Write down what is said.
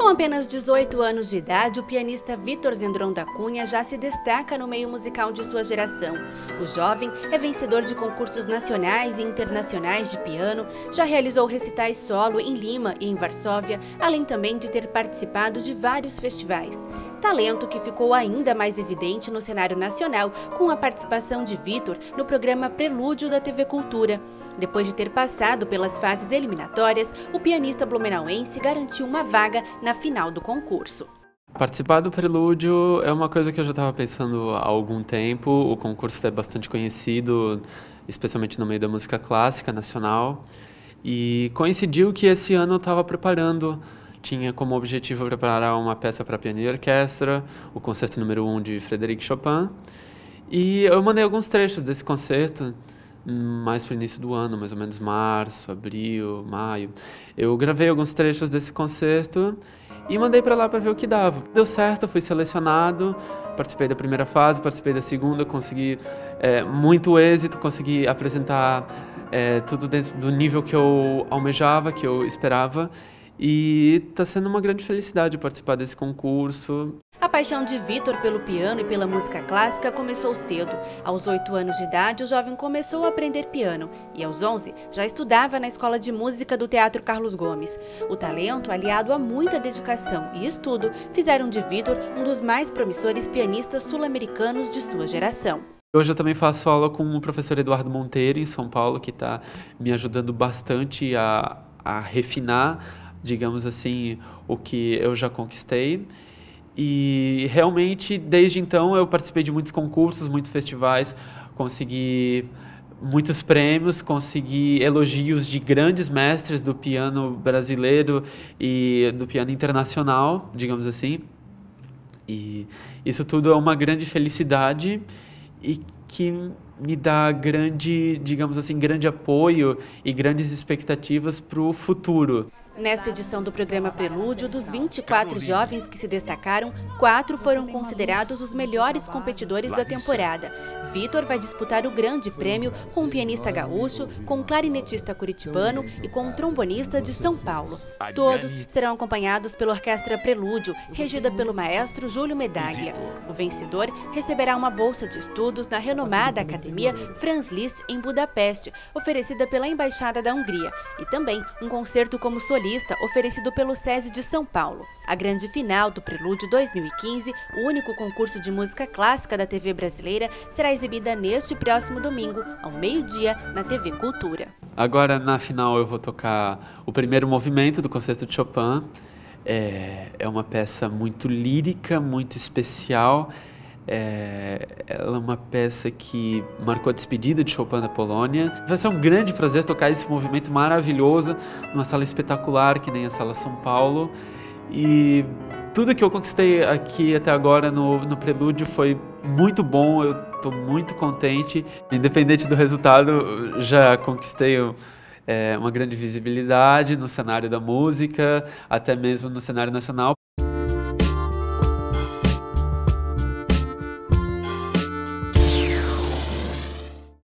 apenas 18 anos de idade, o pianista Vítor Zendron da Cunha já se destaca no meio musical de sua geração. O jovem é vencedor de concursos nacionais e internacionais de piano, já realizou recitais solo em Lima e em Varsóvia, além também de ter participado de vários festivais. Talento que ficou ainda mais evidente no cenário nacional com a participação de Vítor no programa Prelúdio da TV Cultura. Depois de ter passado pelas fases eliminatórias, o pianista blumenauense garantiu uma vaga na final do concurso. Participar do Prelúdio é uma coisa que eu já estava pensando há algum tempo. O concurso é bastante conhecido, especialmente no meio da música clássica nacional. E coincidiu que esse ano eu estava preparando. Tinha como objetivo preparar uma peça para piano e orquestra, o concerto número 1 de Frédéric Chopin. E eu mandei alguns trechos desse concerto, mais para o início do ano, mais ou menos março, abril, maio. Eu gravei alguns trechos desse concerto e mandei para lá para ver o que dava. Deu certo, fui selecionado, participei da primeira fase, participei da segunda, consegui muito êxito, consegui apresentar tudo dentro do nível que eu almejava, que eu esperava. E está sendo uma grande felicidade participar desse concurso. A paixão de Vítor pelo piano e pela música clássica começou cedo. Aos 8 anos de idade, o jovem começou a aprender piano e aos 11 já estudava na Escola de Música do Teatro Carlos Gomes. O talento, aliado a muita dedicação e estudo, fizeram de Vítor um dos mais promissores pianistas sul-americanos de sua geração. Hoje eu também faço aula com o professor Eduardo Monteiro, em São Paulo, que está me ajudando bastante a refinar, digamos assim, o que eu já conquistei. E realmente, desde então, eu participei de muitos concursos, muitos festivais, consegui muitos prêmios, consegui elogios de grandes mestres do piano brasileiro e do piano internacional, digamos assim. E isso tudo é uma grande felicidade e que me dá digamos assim, grande apoio e grandes expectativas para o futuro. Nesta edição do programa Prelúdio, dos 24 jovens que se destacaram, 4 foram considerados os melhores competidores da temporada. Vítor vai disputar o grande prêmio com um pianista gaúcho, com um clarinetista curitibano e com um trombonista de São Paulo. Todos serão acompanhados pela Orquestra Prelúdio, regida pelo maestro Júlio Medaglia. O vencedor receberá uma bolsa de estudos na renomada Academia Franz Liszt em Budapeste, oferecida pela Embaixada da Hungria, e também um concerto como solista oferecido pelo SESI de São Paulo. A grande final do Prelúdio 2015, o único concurso de música clássica da TV brasileira, será exibida neste próximo domingo, ao meio-dia, na TV Cultura. Agora, na final, eu vou tocar o primeiro movimento do Concerto de Chopin. É uma peça muito lírica, muito especial. Ela é uma peça que marcou a despedida de Chopin da Polônia. Vai ser um grande prazer tocar esse movimento maravilhoso numa sala espetacular, que nem a Sala São Paulo. E tudo que eu conquistei aqui até agora no Prelúdio foi muito bom, eu estou muito contente. Independente do resultado, já conquistei uma grande visibilidade no cenário da música, até mesmo no cenário nacional.